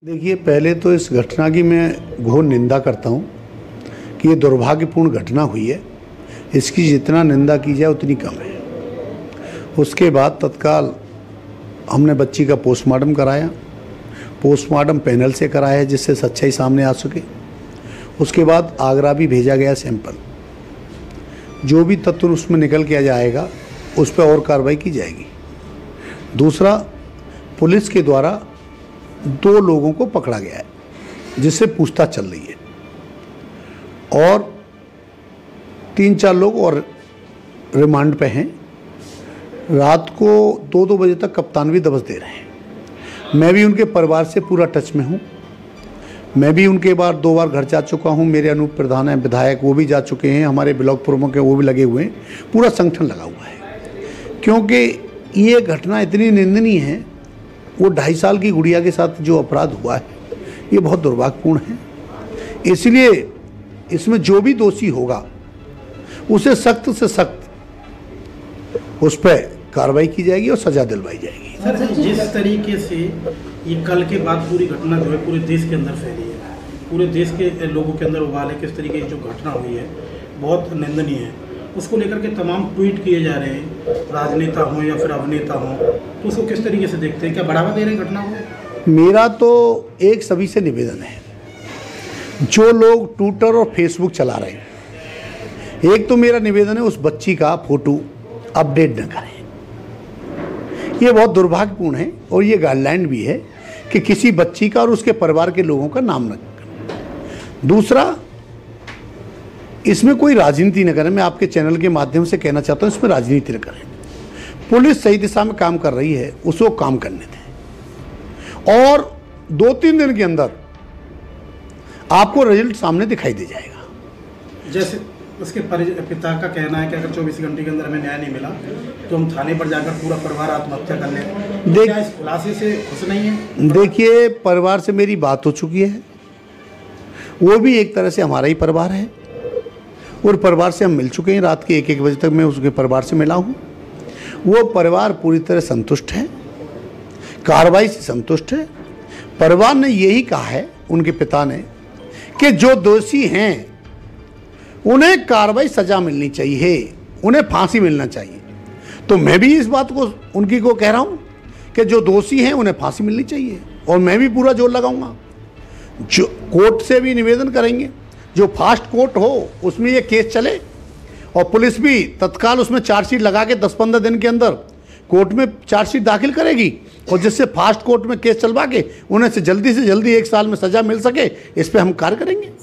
देखिए, पहले तो इस घटना की मैं घोर निंदा करता हूँ कि ये दुर्भाग्यपूर्ण घटना हुई है। इसकी जितना निंदा की जाए उतनी कम है। उसके बाद तत्काल हमने बच्ची का पोस्टमार्टम कराया। पोस्टमार्टम पैनल से कराया जिससे सच्चाई सामने आ सके। उसके बाद आगरा भी भेजा गया सैंपल। जो भी तथ्य उसमें निकल के आ जाएगा उस पर और कार्रवाई की जाएगी। दूसरा, पुलिस के द्वारा 2 लोगों को पकड़ा गया है जिससे पूछताछ चल रही है और 3-4 लोग और रिमांड पे हैं। रात को 2-2 बजे तक कप्तानवी दबस दे रहे हैं। मैं भी उनके परिवार से पूरा टच में हूँ। मैं भी उनके बार 2 बार घर जा चुका हूँ। मेरे अनूप प्रधान हैं विधायक, वो भी जा चुके हैं। हमारे ब्लॉक प्रमुख हैं, वो भी लगे हुए हैं। पूरा संगठन लगा हुआ है क्योंकि ये घटना इतनी निंदनीय है। वो 2.5 साल की गुड़िया के साथ जो अपराध हुआ है ये बहुत दुर्भाग्यपूर्ण है। इसलिए इसमें जो भी दोषी होगा उसे सख्त से सख्त उस पर कार्रवाई की जाएगी और सजा दिलवाई जाएगी। सर, जिस तरीके से ये कल के बाद पूरी घटना जो है पूरे देश के अंदर फैली है, पूरे देश के लोगों के अंदर उबाल है, किस तरीके की जो घटना हुई है बहुत निंदनीय है। उसको लेकर के तमाम ट्वीट किए जा रहे हैं, राजनेता हों या फिर अभिनेता हों, तो उसको किस तरीके से देखते हैं? क्या बढ़ावा दे रहे हैं घटना को? मेरा तो एक सभी से निवेदन है, जो लोग ट्विटर और फेसबुक चला रहे हैं, एक तो मेरा निवेदन है उस बच्ची का फोटो अपडेट न करें। ये बहुत दुर्भाग्यपूर्ण है और ये गाइडलाइन भी है कि किसी बच्ची का और उसके परिवार के लोगों का नाम न करें। दूसरा, इसमें कोई राजनीति न करें। मैं आपके चैनल के माध्यम से कहना चाहता हूं, इसमें राजनीति न करें। पुलिस सही दिशा में काम कर रही है, उसको काम करने दें और 2-3 दिन के अंदर आपको रिजल्ट सामने दिखाई दे जाएगा। जैसे उसके पिता का कहना है कि अगर 24 घंटे के अंदर हमें न्याय नहीं मिला तो हम थाने पर जाकर पूरा परिवार आत्महत्या कर लें। क्या इस खुलासे से खुश नहीं है? देखिए, परिवार से मेरी बात हो चुकी है। वो भी एक तरह से हमारा ही परिवार है और परिवार से हम मिल चुके हैं। रात के 1-1 बजे तक मैं उसके परिवार से मिला हूँ। वो परिवार पूरी तरह संतुष्ट है, कार्रवाई से संतुष्ट है। परिवार ने यही कहा है, उनके पिता ने, कि जो दोषी हैं उन्हें कार्रवाई सजा मिलनी चाहिए, उन्हें फांसी मिलना चाहिए। तो मैं भी इस बात को उनकी को कह रहा हूँ कि जो दोषी हैं उन्हें फांसी मिलनी चाहिए और मैं भी पूरा जोर लगाऊंगा। जो कोर्ट से भी निवेदन करेंगे, जो फास्ट कोर्ट हो उसमें ये केस चले और पुलिस भी तत्काल उसमें चार्जशीट लगा के 10-15 दिन के अंदर कोर्ट में चार्जशीट दाखिल करेगी और जिससे फास्ट कोर्ट में केस चलवा के उन्हें से जल्दी 1 साल में सजा मिल सके, इस पर हम कार्य करेंगे।